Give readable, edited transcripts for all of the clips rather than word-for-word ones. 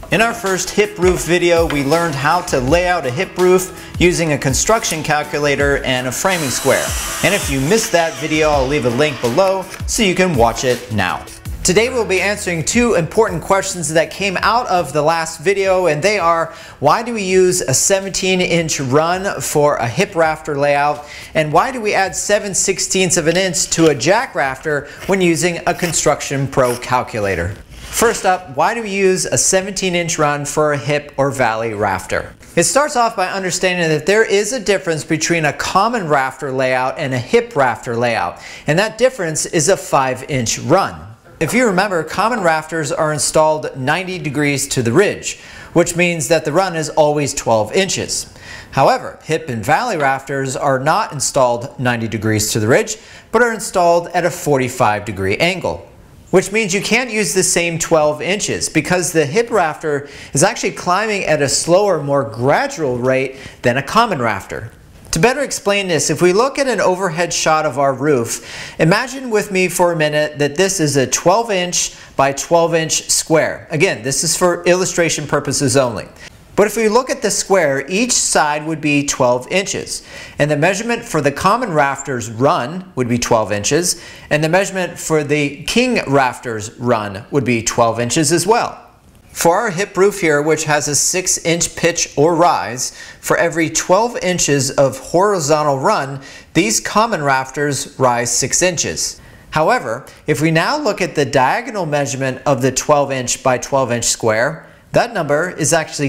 In our first hip roof video, we learned how to lay out a hip roof using a construction calculator and a framing square. And if you missed that video, I'll leave a link below so you can watch it now. Today we'll be answering two important questions that came out of the last video, and they are: why do we use a 17-inch run for a hip rafter layout, and why do we add 7/16 of an inch to a jack rafter when using a Construction Pro calculator? First up, why do we use a 17-inch run for a hip or valley rafter? It starts off by understanding that there is a difference between a common rafter layout and a hip rafter layout, and that difference is a 5-inch run. If you remember, common rafters are installed 90 degrees to the ridge, which means that the run is always 12 inches. However, hip and valley rafters are not installed 90 degrees to the ridge, but are installed at a 45-degree angle, which means you can't use the same 12 inches because the hip rafter is actually climbing at a slower, more gradual rate than a common rafter. To better explain this, if we look at an overhead shot of our roof, imagine with me for a minute that this is a 12-inch by 12-inch square. Again, this is for illustration purposes only. But if we look at the square, each side would be 12 inches. And the measurement for the common rafter's run would be 12 inches. And the measurement for the king rafter's run would be 12 inches as well. For our hip roof here, which has a 6-inch pitch or rise, for every 12 inches of horizontal run, these common rafters rise 6 inches. However, if we now look at the diagonal measurement of the 12-inch by 12-inch square, that number is actually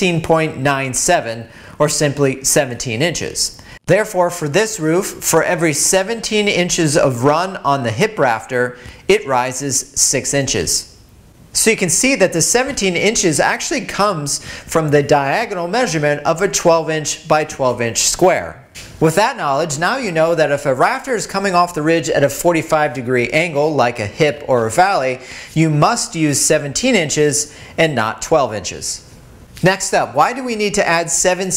16.97, or simply 17 inches. Therefore, for this roof, for every 17 inches of run on the hip rafter, it rises 6 inches. So you can see that the 17 inches actually comes from the diagonal measurement of a 12-inch by 12-inch square. With that knowledge, now you know that if a rafter is coming off the ridge at a 45-degree angle, like a hip or a valley, you must use 17 inches and not 12 inches. Next up, why do we need to add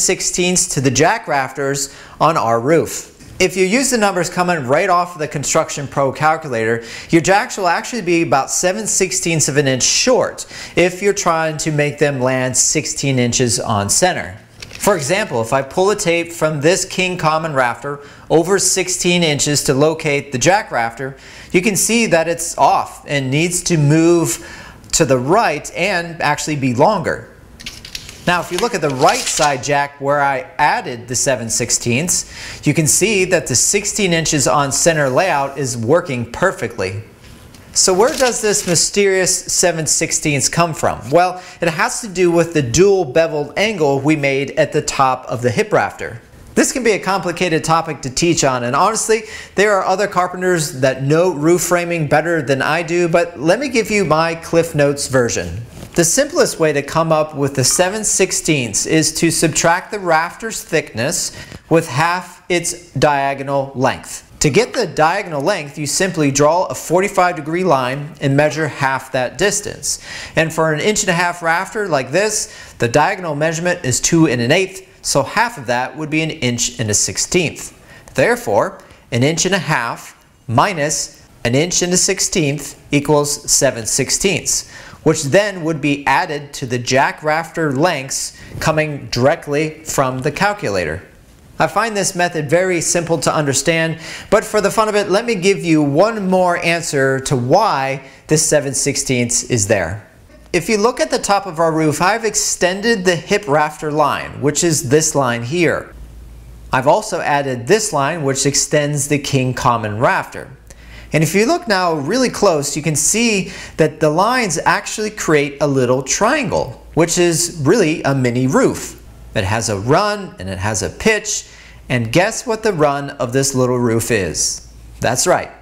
7/16 to the jack rafters on our roof? If you use the numbers coming right off of the Construction Pro calculator, your jacks will actually be about 7/16 of an inch short if you're trying to make them land 16 inches on center. For example, if I pull a tape from this king common rafter over 16 inches to locate the jack rafter, you can see that it's off and needs to move to the right and actually be longer. Now, if you look at the right side jack where I added the 7/16, you can see that the 16 inches on center layout is working perfectly. So where does this mysterious 7/16 come from? Well, it has to do with the dual beveled angle we made at the top of the hip rafter. This can be a complicated topic to teach on, and honestly, there are other carpenters that know roof framing better than I do, but let me give you my Cliff Notes version. The simplest way to come up with the 7/16 is to subtract the rafter's thickness with half its diagonal length. To get the diagonal length, you simply draw a 45-degree line and measure half that distance. And for an 1.5-inch rafter like this, the diagonal measurement is 2 1/8, so half of that would be 1 1/16 inches. Therefore, 1.5 inches minus 1 1/16 inches equals 7/16, which then would be added to the jack rafter lengths coming directly from the calculator. I find this method very simple to understand, but for the fun of it, let me give you one more answer to why this 7/16 is there. If you look at the top of our roof, I've extended the hip rafter line, which is this line here. I've also added this line, which extends the king common rafter. And if you look now really close, you can see that the lines actually create a little triangle, which is really a mini roof. It has a run and it has a pitch, and guess what the run of this little roof is? That's right,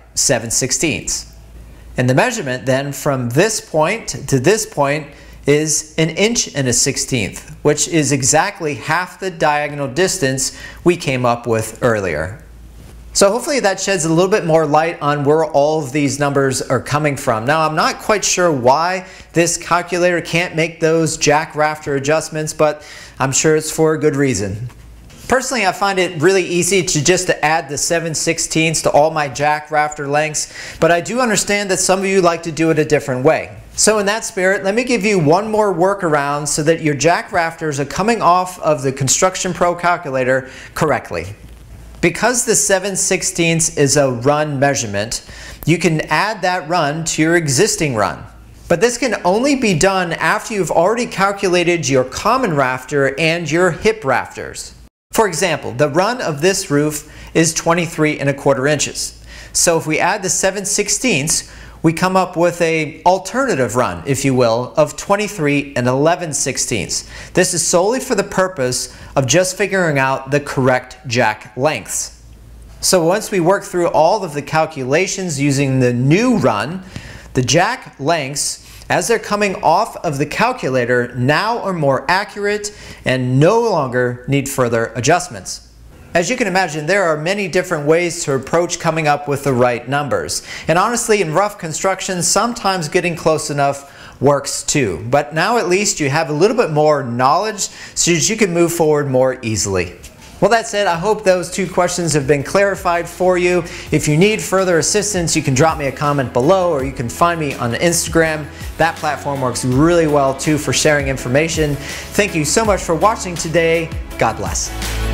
7/16. And the measurement then from this point to this point is 1.16 inches, which is exactly half the diagonal distance we came up with earlier. So hopefully that sheds a little bit more light on where all of these numbers are coming from. Now, I'm not quite sure why this calculator can't make those jack rafter adjustments, but I'm sure it's for a good reason. Personally, I find it really easy to add the 7/16 to all my jack rafter lengths, but I do understand that some of you like to do it a different way. So in that spirit, let me give you one more workaround so that your jack rafters are coming off of the Construction Pro calculator correctly. Because the 7/16 is a run measurement, you can add that run to your existing run. But this can only be done after you've already calculated your common rafter and your hip rafters. For example, the run of this roof is 23¼ inches. So if we add the 7/16, we come up with an alternative run, if you will, of 23 11/16. This is solely for the purpose of just figuring out the correct jack lengths. So once we work through all of the calculations using the new run, the jack lengths, as they're coming off of the calculator, now are more accurate and no longer need further adjustments. As you can imagine, there are many different ways to approach coming up with the right numbers. And honestly, in rough construction, sometimes getting close enough works too. But now at least you have a little bit more knowledge so that you can move forward more easily. Well, that said, I hope those two questions have been clarified for you. If you need further assistance, you can drop me a comment below, or you can find me on Instagram. That platform works really well too for sharing information. Thank you so much for watching today. God bless.